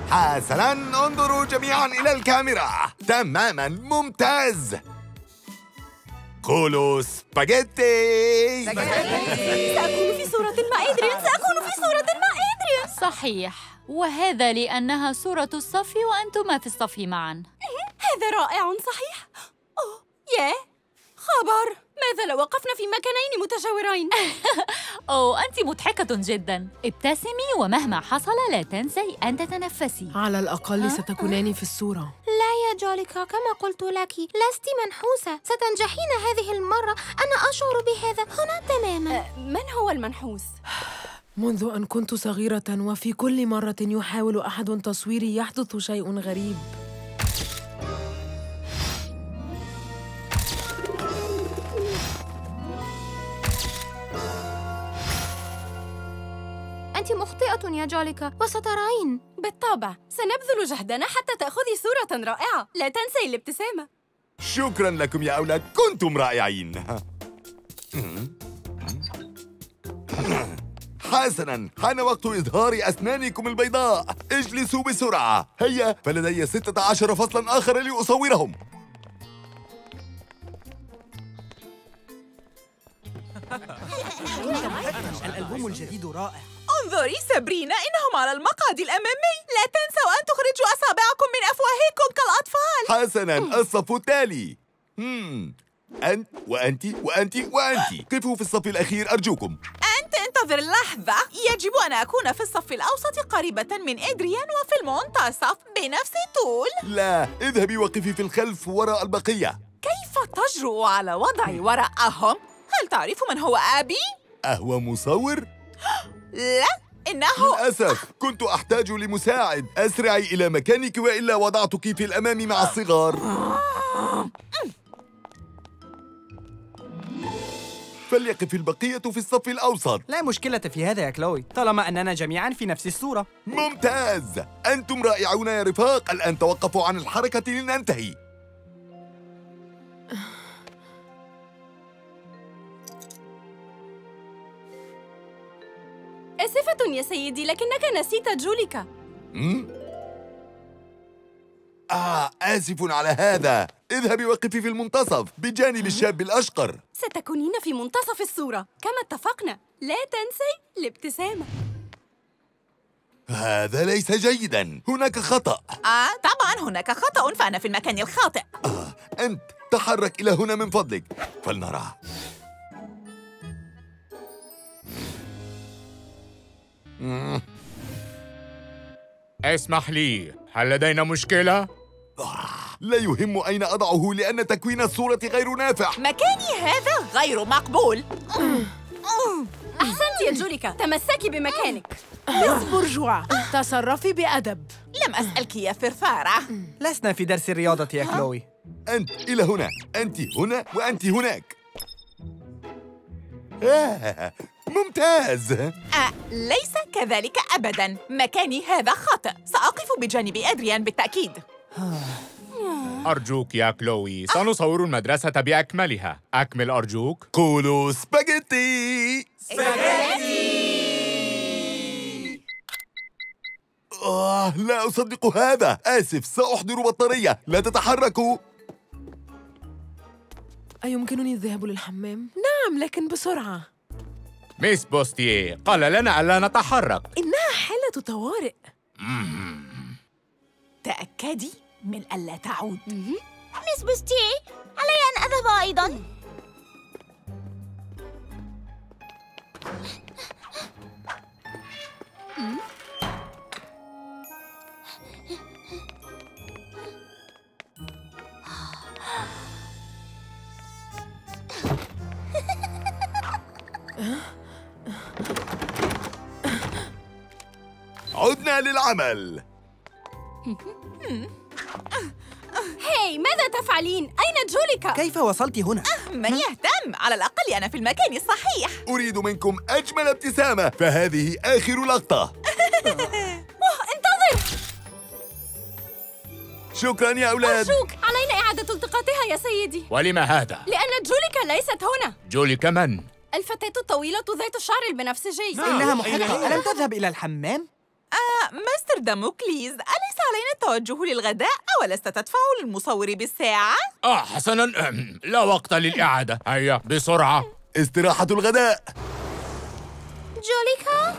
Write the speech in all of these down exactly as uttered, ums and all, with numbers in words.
حسناً، انظروا جميعاً إلى الكاميرا. تماماً، ممتاز. قولوا سباجيتي. سأكون في صورة مع إدريان، سأكون في صورة مع إدريان. صحيح، وهذا لأنها صورة الصف وأنتما في الصف معاً. هذا رائع. صحيح. أوه ياه، خبر، ماذا لو وقفنا في مكانين متجاورين؟ أوه، أنت مضحكة جداً. ابتسمي ومهما حصل لا تنسي أن تتنفسي. على الأقل ستكونان في الصورة. لا يا جوليكا، كما قلت لك لست منحوسة، ستنجحين هذه المرة. أنا أشعر بهذا هنا تماماً. أه، من هو المنحوس؟ منذ أن كنت صغيرة وفي كل مرة يحاول أحد تصويري يحدث شيء غريب. أنت مخطئة يا جوليكا وسترين. بالطبع، سنبذل جهدنا حتى تأخذي صورة رائعة. لا تنسي الابتسامة. شكراً لكم يا أولاد، كنتم رائعين. حسناً، حان وقت إظهار أسنانكم البيضاء. اجلسوا بسرعة. هيا، فلدي ستة عشر فصلاً آخر لأصورهم. الألبوم الجديد رائع. انظري سابرينا، إنهم على المقعد الأمامي. لا تنسوا أن تخرجوا أصابعكم من أفواهكم كالأطفال. حسناً، الصف التالي. مم. أنت وأنت وأنت وأنت، قفوا في الصف الأخير أرجوكم. أنت انتظر لحظة، يجب أن أكون في الصف الأوسط قريبة من إدريان وفي المنتصف بنفس الطول. لا، اذهبي وقفي في الخلف وراء البقية. كيف تجرؤ على وضعي وراءهم؟ هل تعرف من هو أبي؟ أهو مصور؟ لا، إنه للأسف كنت أحتاج لمساعد. أسرعي إلى مكانك وإلا وضعتك في الأمام مع الصغار. فليقف البقية في الصف الأوسط. لا مشكلة في هذا يا كلوي، طالما أننا جميعاً في نفس الصورة. ممتاز، أنتم رائعون يا رفاق. الآن توقفوا عن الحركة لننتهي. آسفة يا سيدي، لكنك نسيت جوليكا. مم؟ آه، آسف على هذا. اذهبي وقفي في المنتصف بجانب الشاب الأشقر. ستكونين في منتصف الصورة كما اتفقنا. لا تنسي الابتسامة. هذا ليس جيداً، هناك خطأ. آه طبعاً هناك خطأ، فأنا في المكان الخاطئ. آه، أنت تحرك إلى هنا من فضلك، فلنرى. مم. اسمح لي، هل لدينا مشكلة؟ آه، لا يهم أين أضعه لأن تكوين الصورة غير نافع. مكاني هذا غير مقبول. أحسنت يا جوليكا، تمسكي بمكانك. مس بورجوا، تصرفي بأدب. لم أسألك يا ثرثارة. لسنا في درس الرياضة يا كلوي. أنت إلى هنا، أنت هنا وأنت هناك. آه، ممتاز. آه، ليس كذلك أبداً. مكاني هذا خطأ. سأقف بجانب أدريان بالتأكيد. أرجوك يا كلوي، سنصور المدرسة بأكملها. أكمل أرجوك. قولوا سباجيتي. سباجيتي. آه، لا أصدق هذا. آسف، سأحضر بطارية. لا تتحركوا. أيمكنني الذهاب للحمام؟ نعم، لكن بسرعة. ميس بوستيه قال لنا ألا نتحرك. إنها حالة طوارئ. تأكدي من ألا تعود. مس بوستيه، علي أن أذهب أيضاً. عدنا للعمل. هاي، ماذا تفعلين؟ أين جوليكا؟ كيف وصلت هنا؟ من يهتم؟ على الأقل أنا في المكان الصحيح. أريد منكم أجمل ابتسامة، فهذه آخر لقطة. انتظر. شكراً يا أولاد. أرجوك، علينا إعادة التقاطها يا سيدي. ولما هذا؟ لأن جوليكا ليست هنا. جوليكا من؟ الفتاة الطويلة ذات الشعر البنفسجي. إنها محقة. ألم تذهب إلى الحمام؟ آه، مستر داموكليز، ألا التوجه للغداء أولست تدفع للمصور بالساعة؟ آه حسناً، أم، لا وقت للإعادة. هيا بسرعة. استراحة الغداء. جوليكا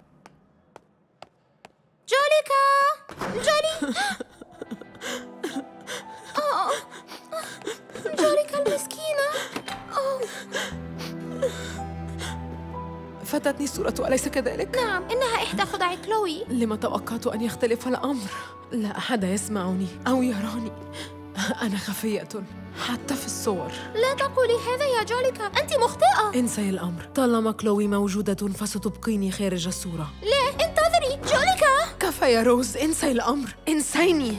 جوليكا جولي أوه. جوليكا المسكينة. أوه. فاتتني الصورة أليس كذلك؟ نعم، إنها إحدى خدع كلوي. لما توقعت أن يختلف الأمر؟ لا أحد يسمعني أو يراني. أنا خفية حتى في الصور. لا تقولي هذا يا جوليكا، أنت مخطئة. انسي الأمر، طالما كلوي موجودة فستبقيني خارج الصورة. لا، انتظري جوليكا. كفى يا روز، انسي الأمر، انسيني.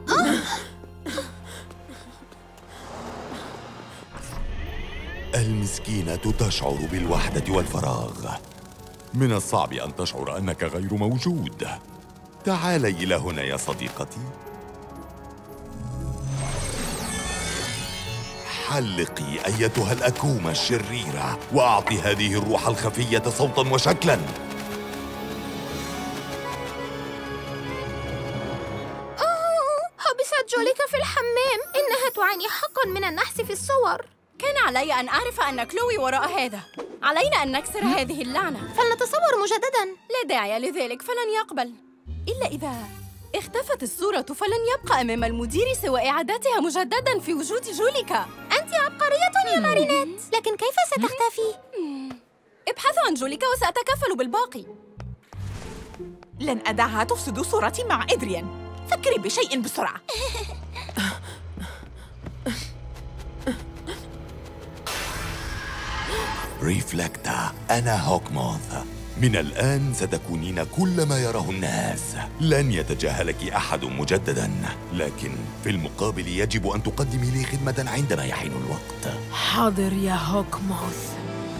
المسكينة تشعر بالوحدة والفراغ. من الصعب أن تشعر أنك غير موجود. تعالي إلى هنا يا صديقتي. حلقي أيتها الأكومة الشريرة وأعطي هذه الروح الخفية صوتاً وشكلاً. حبست جوليكا في الحمام. إنها تعاني حقاً من النحس في الصور. كان علي أن أعرف أن كلوي وراء هذا. علينا أن نكسر هذه اللعنة. فلنتصور مجدداً. لا داعي لذلك، فلن يقبل. إلا إذا اختفت الصورة فلن يبقى أمام المدير سوى إعادتها مجدداً في وجود جوليكا. أنت عبقرية يا مارينيت. لكن كيف ستختفي؟ ابحثوا عن جوليكا وسأتكفل بالباقي. لن أدعها تفسد صورتي مع إدريان. فكري بشيء بسرعة. ريفلكتا، أنا هوكموث. من الآن ستكونين كل ما يراه الناس. لن يتجاهلك أحد مجدداً، لكن في المقابل يجب أن تقدمي لي خدمة عندما يحين الوقت. حاضر يا هوكموث.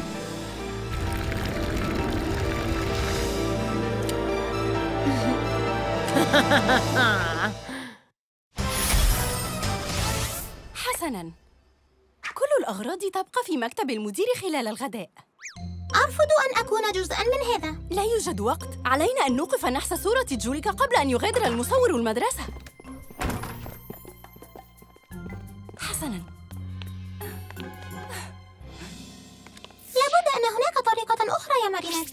حسناً، كل الأغراض تبقى في مكتب المدير خلال الغداء. أرفض أن أكون جزءاً من هذا. لا يوجد وقت. علينا أن نوقف نحس صورة جوليكا قبل أن يغادر المصور المدرسة. حسناً. لابد أن هناك طريقة أخرى يا مارينيت.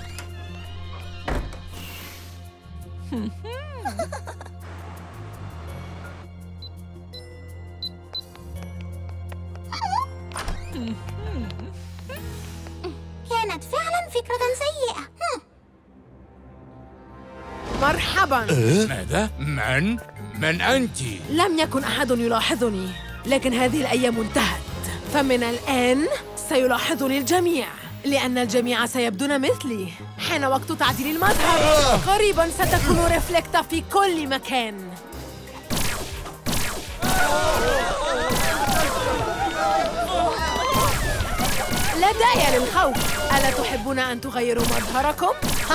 كانت فعلاً فكرة سيئة. مرحباً. ماذا؟ من؟ من أنت؟ لم يكن أحد يلاحظني، لكن هذه الأيام انتهت. فمن الآن سيلاحظني الجميع، لأن الجميع سيبدون مثلي. حان وقت تعديل المظهر. قريباً ستكون ريفلكتا في كل مكان. لا داعي للخوف. ألا تحبون أن تغيروا مظهركم؟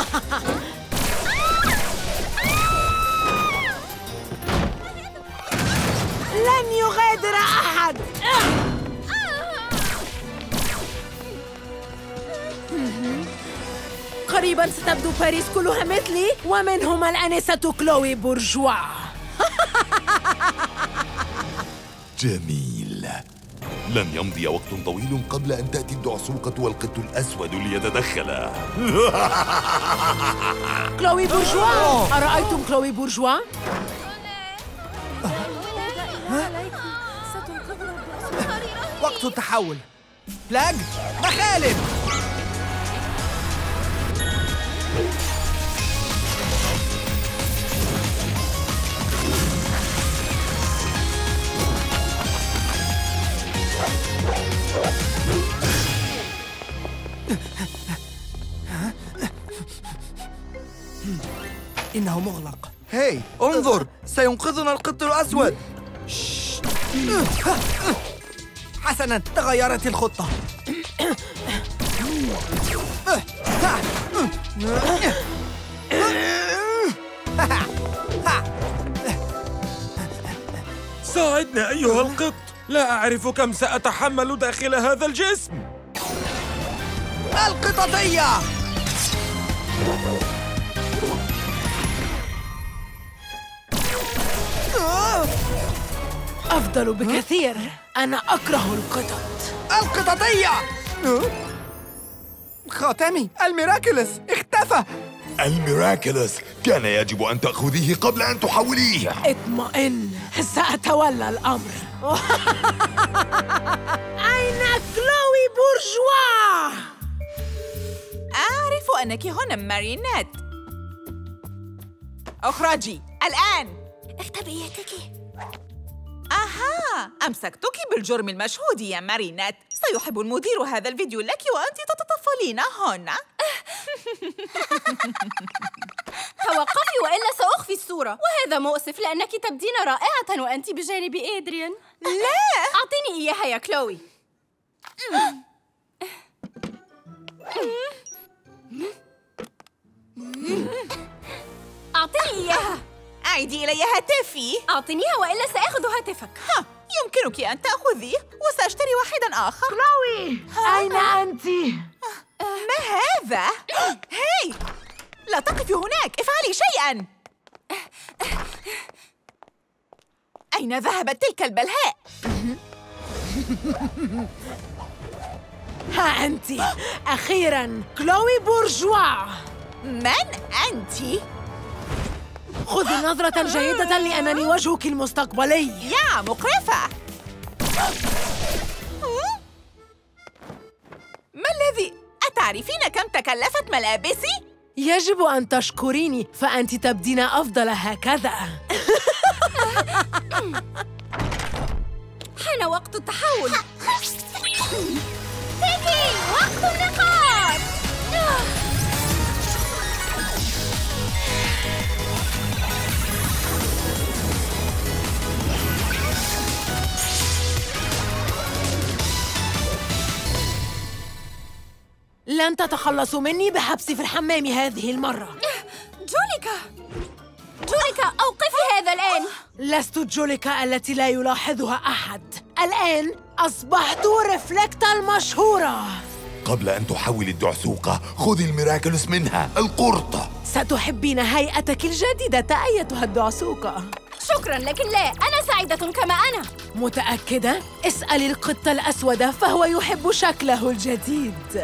لن يغادر أحد. قريباً ستبدو باريس كلها مثلي، ومنهم الآنسة كلوي بورجوا. جميل. لن يمضي وقت طويل قبل أن تأتي الدعسوقة والقط الأسود ليتدخلا. كلوي بورجوا، أرأيتم كلوي بورجوا؟ وقت التحول. بلاج، مخالب. إنه مغلق. هاي انظر، سينقذنا القط الأسود. حسناً، تغيرت الخطة. ساعدنا أيها القط، لا أعرف كم سأتحمل داخل هذا الجسم. القططية. أفضل بكثير. أنا أكره القطط. القططية! خاتمي الميراكلس اختفى. الميراكلس كان يجب أن تأخذيه قبل أن تحوليه. اطمئن، سأتولى الأمر. أين كلوي بورجوا؟ أعرف أنك هنا مارينيت. اخرجي الآن. اختبئي تيكي. أها، أمسكتك بالجرم المشهود يا مارينيت. سيحب المدير هذا الفيديو لك وأنت تتطفلين هنا. توقفي وإلا سأخفي الصورة، وهذا مؤسف لأنك تبدين رائعة وأنت بجانب إدريان. لا، أعطيني إياها يا كلوي. أعطيني إياها. أعيدي إلي هاتفي. أعطينيها وإلا سأخذ هاتفك. ها، يمكنك أن تأخذيه وسأشتري واحدا آخر. كلوي، أين أنت؟ ما هذا؟ هاي، لا تقفي هناك، افعلي شيئا. أين ذهبت تلك البلهاء؟ ها أنت، أخيراً كلوي بورجوا. من أنت؟ خذي نظرة جيدة لأنني وجهك المستقبلي. يا مقرفة! ما الذي؟ أتعرفين كم تكلفت ملابسي؟ يجب أن تشكريني، فأنت تبدين أفضل هكذا. حان وقت التحول. تيكي، وقت النقاط. لن تتخلصوا مني بحبسي في الحمام هذه المرة. جوليكا، جوليكا، أوقفي هذا الآن. لست جوليكا التي لا يلاحظها أحد. الآن أصبحت ريفلكتا المشهورة. قبل أن تحولي الدعسوقة خذي الميراكلس منها، القرطة. ستحبين هيئتك الجديدة أيتها الدعسوقة. شكراً، لكن لا، أنا سعيدة كما أنا. متأكدة؟ اسألي القط الأسود فهو يحب شكله الجديد.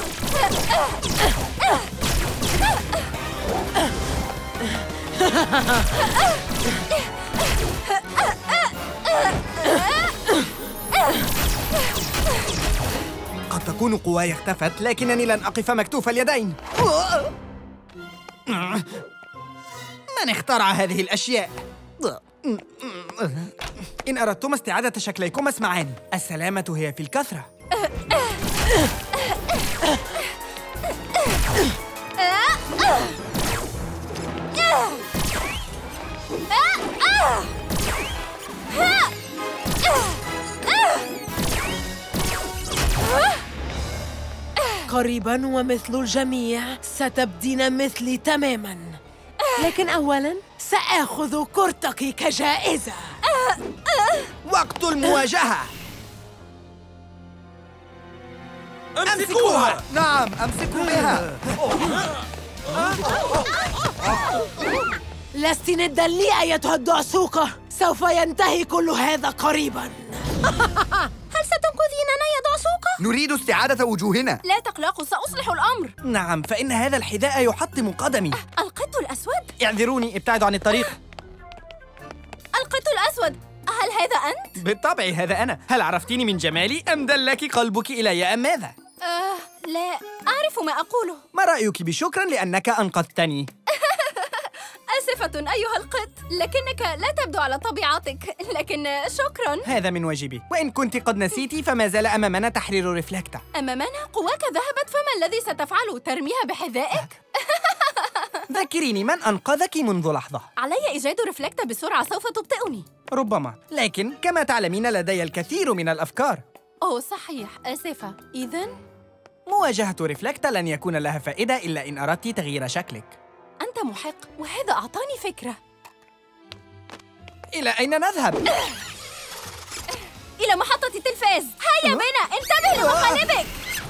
قد تكون قواي اختفت، لكنني لن أقف مكتوف اليدين. من اخترع هذه الأشياء؟ إن أردتم استعادة شكليكم اسمعاني، السلامة هي في الكثرة. قريباً ومثل الجميع ستبدين مثلي تماماً، لكن أولاً سآخذ كرتك كجائزة. وقت المواجهة. أمسكوها. نعم، أمسكوا بها. لست ندا لي أيتها الدعسوقة. سوف ينتهي كل هذا قريباً. هل ستنقذيننا يا دعسوقة؟ نريد استعادة وجوهنا. لا تقلقوا، سأصلح الأمر. نعم، فإن هذا الحذاء يحطم قدمي. القط الأسود؟ اعذروني، ابتعدوا عن الطريق. القط الأسود، هل هذا أنت؟ بالطبع هذا أنا. هل عرفتيني من جمالي أم دلك قلبك إلي أم ماذا؟ آه، لا أعرف ما أقوله. ما رأيك بشكرا لأنك أنقذتني؟ آسفة أيها القط، لكنك لا تبدو على طبيعتك، لكن شكراً. هذا من واجبي، وإن كنت قد نسيتي فما زال أمامنا تحرير ريفلكتا. أمامنا قواك ذهبت، فما الذي ستفعل؟ ترميها بحذائك؟ ذكريني، من أنقذك منذ لحظة؟ علي إيجاد ريفلكتا بسرعة، سوف تبطئني. ربما، لكن كما تعلمين لدي الكثير من الأفكار. أوه صحيح، آسفة. إذن؟ مواجهة ريفلكتا لن يكون لها فائدة إلا إن أردت تغيير شكلك. أنت محق، وهذا أعطاني فكرة. إلى أين نذهب؟ إلى محطة التلفاز. هيا بنا، انتبه لمقالبك.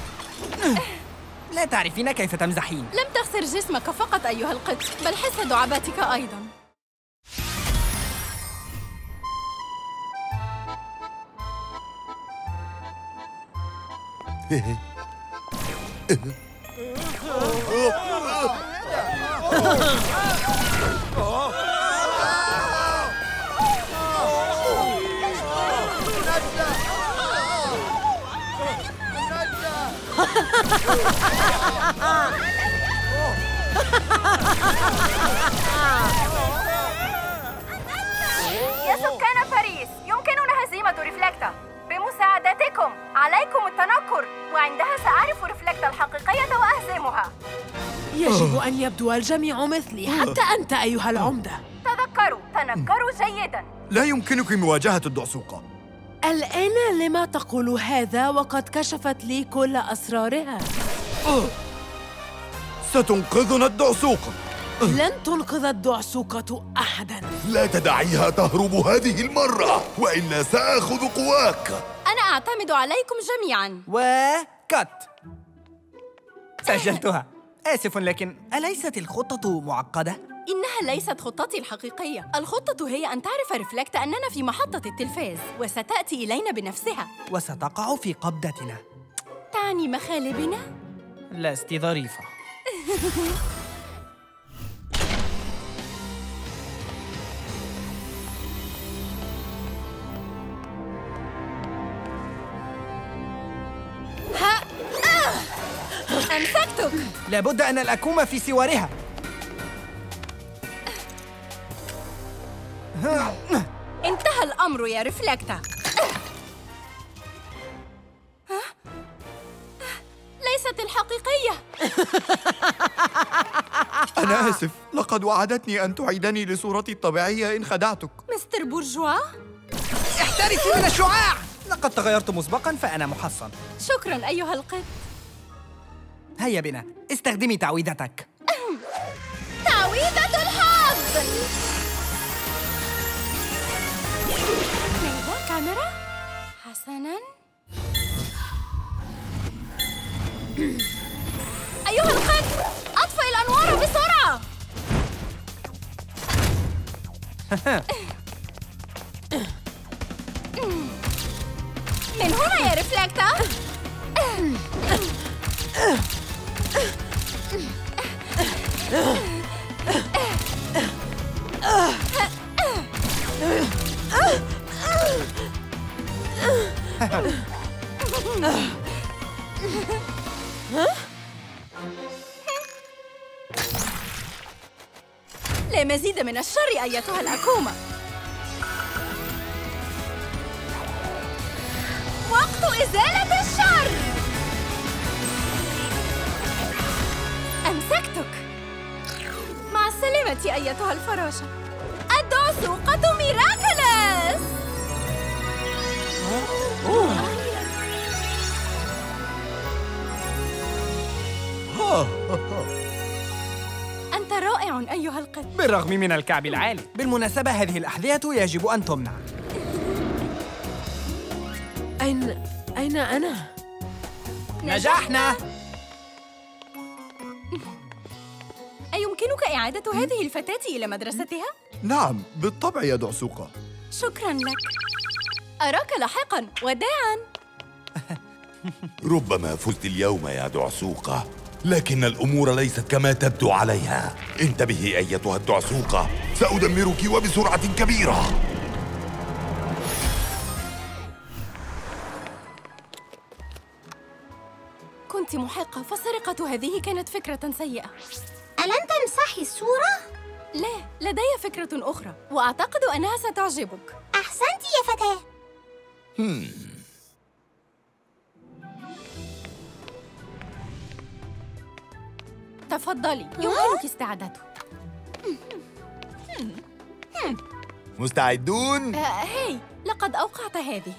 لا تعرفين كيف تمزحين. لم تخسر جسمك فقط أيها القط، بل حس دعاباتك أيضاً. يا سكان باريس، يمكننا هزيمة ريفلكتا بمساعدتكم. عليكم التنكر، وعندها سأعرف ريفلكتا الحقيقية وأهزمها. يجب أن يبدو الجميع مثلي، حتى أنت أيها العمدة. تذكروا، تنكروا جيداً. لا يمكنك مواجهة الدعسوقة. الآن لما تقول هذا وقد كشفت لي كل أسرارها؟ ستنقذنا الدعسوقة. لن تنقذ الدعسوقة أحداً. لا تدعيها تهرب هذه المرة، وإلا سآخذ قواك. أنا أعتمد عليكم جميعاً. وكت. سجلتها. آسف، لكن أليست الخطة معقدة؟ إنها ليست خطتي الحقيقية. الخطة هي أن تعرف ريفلكتا أننا في محطة التلفاز، وستأتي إلينا بنفسها. وستقع في قبضتنا. تعني مخالبنا؟ لست ظريفة. ها آه! أمسكتك. لابد أن الأكوم في سوارها. انتهى الأمر يا ريفلكتا. ليست الحقيقية. أنا آسف، لقد وعدتني أن تعيدني لصورتي الطبيعية إن خدعتك. مستر بورجوا، احترسي من الشعاع. لقد تغيرت مسبقاً فأنا محصن. شكراً أيها القط. هيا بنا، استخدمي تعويذتك. تعويذة الحظ. ماذا؟ كاميرا؟ حسناً. أيها القط، أطفئ الأنوار بسرعة. من هنا يا ريفلكتا. لا مزيد من الشر أيتها الأكومة. وقت إزالة الشر. أمسكتك. مع السلامة أيتها الفراشة. الدعسوقة ميراكلس. أنت رائع أيها القط. بالرغم من الكعب العالي. بالمناسبة هذه الأحذية يجب أن تمنع. أين أين أنا؟ نجحنا. أيمكنك إعادة هذه الفتاة إلى مدرستها؟ نعم، بالطبع يا دعسوقة. شكراً لك. أراك لاحقاً. وداعاً. ربما فزت اليوم يا دعسوقة، لكن الأمور ليست كما تبدو عليها. انتبهي أيتها الدعسوقة، سأدمرك وبسرعة كبيرة. كنت محقة، فسرقة هذه كانت فكرة سيئة. ألن تمسحي الصورة؟ لا، لدي فكرة أخرى، وأعتقد أنها ستعجبك. أحسنت يا فتاة. هم. تفضلي، يمكنك استعادته. مستعدون؟ آه، هاي، لقد أوقعت هذه.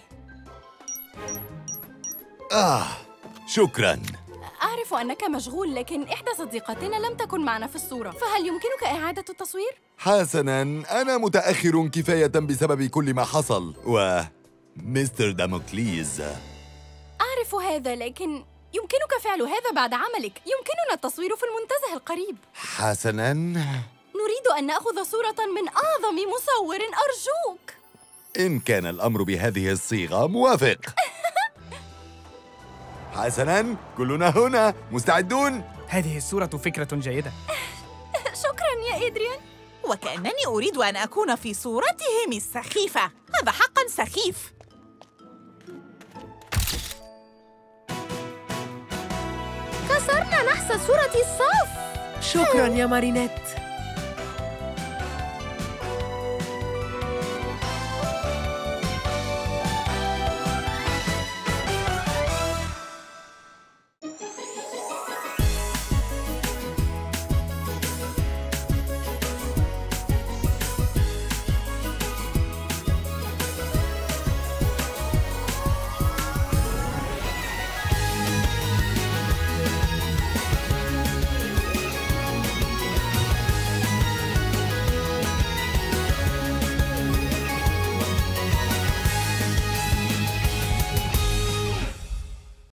آه، شكراً. أعرف أنك مشغول، لكن إحدى صديقاتنا لم تكن معنا في الصورة، فهل يمكنك إعادة التصوير؟ حسناً، أنا متأخر كفاية بسبب كل ما حصل. و مستر داموكليز، أعرف هذا، لكن يمكنك فعل هذا بعد عملك. يمكننا التصوير في المنتزه القريب. حسناً، نريد أن نأخذ صورة من أعظم مصور، أرجوك. إن كان الأمر بهذه الصيغة، موافق. حسناً، كلنا هنا مستعدون؟ هذه الصورة فكرة جيدة. شكراً يا إدريان. وكأنني أريد أن أكون في صورتهم السخيفة. هذا حقاً سخيف. كسرنا نحس صورة الصف. شكراً يا مارينيت.